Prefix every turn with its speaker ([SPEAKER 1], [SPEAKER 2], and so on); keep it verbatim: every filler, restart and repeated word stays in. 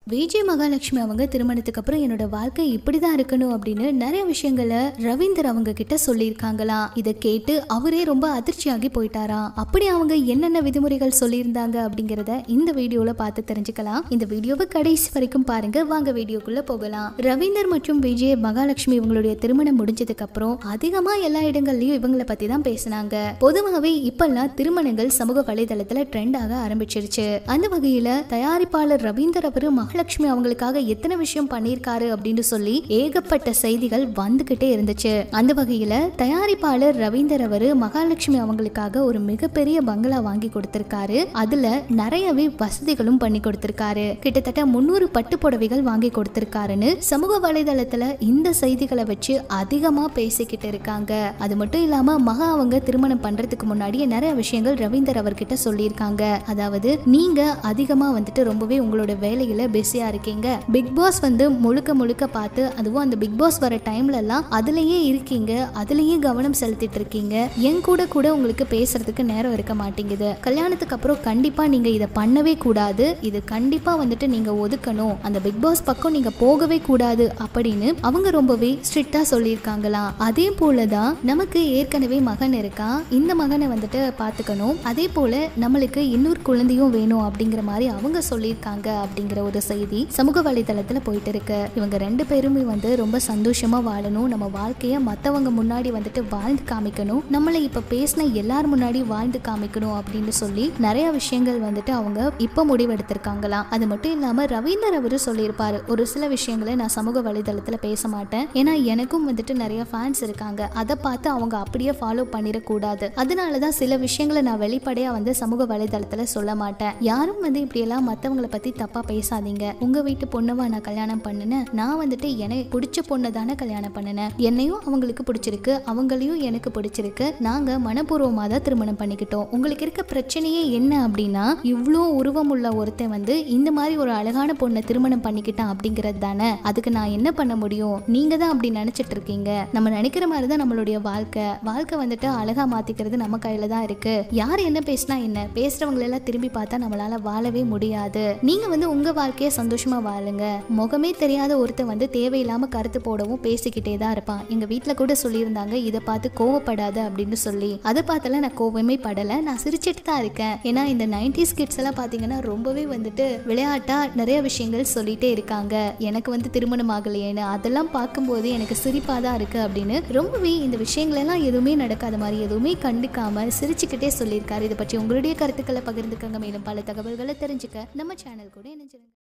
[SPEAKER 1] விஜய் மகாலட்சுமி அவங்க திருமணத்துக்கு அப்புறம் என்னோட வாழ்க்கை இப்படிதான் இருக்கணும் அப்படின்னு நிறைய விஷயங்களை ரவீந்தர் அவங்க கிட்ட சொல்லியிருக்காங்களாம். இதை கேட்டு அவரே ரொம்ப அதிர்ச்சியாகி போயிட்டாராம். அப்படி அவங்க என்னென்ன விதிமுறைகள் சொல்லியிருந்தாங்க அப்படிங்கறத இந்த வீடியோல பார்த்து தெரிஞ்சுக்கலாம். இந்த வீடியோவை கடைசி வரைக்கும் பாருங்க. வாங்க வீடியோக்குள்ள போகலாம். ரவீந்தர் மற்றும் விஜய் மகாலட்சுமி இவங்களுடைய திருமணம் முடிஞ்சதுக்கு அப்புறம் அதிகமா எல்லா இடங்கள்லயும் இவங்களை பத்தி தான் பேசினாங்க. பொதுவாகவே இப்பெல்லாம் திருமணங்கள் சமூக வலைதளத்துல ட்ரெண்ட் ஆக ஆரம்பிச்சிருச்சு. அந்த வகையில தயாரிப்பாளர் ரவீந்தர் அவரு மகாலட்சுமி அவங்களுக்காக எத்தனை விஷயம் பண்ணிருக்காரு அப்படின்னு சொல்லி ஏகப்பட்ட செய்திகள் வந்துகிட்டே இருந்துச்சு. அந்த வகையில தயாரிப்பாளர் ரவீந்தர் அவரு மகாலட்சுமி அவங்களுக்காக ஒரு மிகப்பெரிய பங்களா வாங்கி கொடுத்திருக்காரு. அதுல நிறையவே வசதிகளும் பண்ணி கொடுத்திருக்காரு. கிட்டத்தட்ட முன்னூறு பட்டு புடவைகள் வாங்கி கொடுத்திருக்காருன்னு சமூக வலைதளத்துல இந்த செய்திகளை வச்சு அதிகமா பேசிக்கிட்டு இருக்காங்க. அது மட்டும் இல்லாம மகா அவங்க திருமணம் பண்றதுக்கு முன்னாடியே நிறைய விஷயங்கள் ரவீந்தர் அவர்கிட்ட சொல்லியிருக்காங்க. அதாவது நீங்க அதிகமா வந்துட்டு ரொம்பவே உங்களோட வேலையில பிஸியா இருக்கீங்க. பிக் பாஸ் வந்து முழுக்க முழுக்க பார்த்து அதுவும் அந்த பிக் பாஸ் வர டைம்ல எல்லாம் அதுலயே இருக்கீங்க, அதுலயே கவனம் செலுத்திட்டு இருக்கீங்க. என் கூட கூட உங்களுக்கு பேசுறதுக்கு நேரம் இருக்க மாட்டேங்குது. கல்யாணத்துக்கு அப்புறம் கண்டிப்பா நீங்க இதை பண்ணவே கூடாது. இது கண்டிப்பா வந்துட்டு நீங்க ஒதுக்கணும். அந்த பிக் பாஸ் பக்கம் நீங்க போகவே கூடாது அப்படின்னு அவங்க ரொம்பவே ஸ்ட்ரிக்டா சொல்லியிருக்காங்களாம். அதே போலதான் நமக்கு ஏற்கனவே மகன் இருக்கான். இந்த மகனை வந்துட்டு பாத்துக்கணும். அதே போல நம்மளுக்கு இன்னொரு குழந்தையும் வேணும் அப்படிங்கிற மாதிரி அவங்க சொல்லியிருக்காங்க அப்படிங்கிற ஒரு செய்தி சமூக வலைதளத்துல போயிட்டு இருக்கு. இவங்க ரெண்டு பேருமே வந்து ரொம்ப சந்தோஷமா வாழணும். நம்ம வாழ்க்கைய மத்தவங்க முன்னாடி வந்துட்டு வாழ்ந்து காமிக்கணும். நம்மளை இப்ப பேசின எல்லார் முன்னாடி வாழ்ந்து காமிக்கணும் அப்படின்னு சொல்லி நிறைய விஷயங்கள் வந்துட்டு அவங்க இப்ப முடிவெடுத்திருக்காங்களாம். அது மட்டும் இல்லாம ரவீந்தர் அவரு சொல்லியிருப்பாரு, ஒரு சில விஷயங்களை நான் சமூக வலைதளத்துல பேச மாட்டேன். ஏன்னா எனக்கும் வந்துட்டு நிறைய ஃபேன்ஸ் இருக்காங்க. அதை பார்த்து அவங்க அப்படியே ஃபாலோ பண்ணிடக்கூடாது. அதனாலதான் சில விஷயங்களை நான் வெளிப்படையா வந்து சமூக வலைதளத்துல சொல்ல மாட்டேன். யாரும் வந்து இப்படி எல்லாம் மத்தவங்களை பத்தி தப்பா பேசாதீங்க. உங்க வீட்டு பொண்ணவா நான் கல்யாணம் பண்ணினேன். நான் வந்துட்டு எனக்கு பிடிச்ச பொண்ணை தானே கல்யாணம் பண்ணினேன். என்னையும் அவங்களுக்கு பிடிச்சிருக்கு, அவங்களையும் எனக்கு பிடிச்சிருக்கு. நாங்க மனப்பூர்வமா தான் திருமணம் பண்ணிக்கிட்டோம். உங்களுக்கு இருக்க பிரச்சனையே என்ன அப்படின்னா, இவ்வளோ உருவம் உள்ள ஒருத்தன் வந்து இந்த மாதிரி ஒரு அழகான பொண்ணை திருமணம் பண்ணிக்கிட்டான் அப்படிங்கிறது தானே. அதுக்கு நான் என்ன பண்ண முடியும்? நீங்க தான் அப்படி நினைச்சிட்டு இருக்கீங்க. நம்ம நினைக்கிற மாதிரி தான் நம்மளுடைய வாழ்க்கை. வாழ்க்கை வந்துட்டு அழகா மாத்திக்கிறது நம்ம கையில தான் இருக்கு. யார் என்ன பேசினா என்ன, பேசுறவங்க எல்லாம் திரும்பி பார்த்தா நம்மளால வாழவே முடியாது. நீங்க வந்து உங்க வாழ்க்கைய சந்தோஷமா வாழுங்க. முகமே தெரியாத ஒருத்தன் வந்து தேவையில்லாம கருத்து போடவும் பேசிக்கிட்டே தான் இருப்பான். எங்க வீட்டுல கூட சொல்லியிருந்தாங்க, இதை பார்த்து கோவப்படாத அப்படின்னு சொல்லி. அதை பார்த்தால நான் கோவமே படல. நான் சிரிச்சிட்டு தான் இருக்கேன். ஏன்னா இந்த நைன்டிஸ் கிட்ஸ் எல்லாம் பாத்தீங்கன்னா ரொம்பவே வந்துட்டு விளையாட்டா நிறைய விஷயங்கள் சொல்லிட்டே இருக்காங்க. எனக்கு வந்து திருமணம் ஆகலையேன்னு அதெல்லாம் பார்க்கும்போது எனக்கு சிரிப்பா தான் இருக்கு அப்படின்னு ரொம்பவே இந்த விஷயங்கள் எல்லாம் எதுவுமே நடக்காத மாதிரி எதுவுமே கண்டுக்காம சிரிச்சுக்கிட்டே சொல்லியிருக்காரு. இதை பற்றி உங்களுடைய கருத்துக்களை பகிர்ந்துக்கங்க. மேலும் பல தகவல்களை தெரிஞ்சுக்க நம்ம சேனல் கூட இணைஞ்சிருங்க.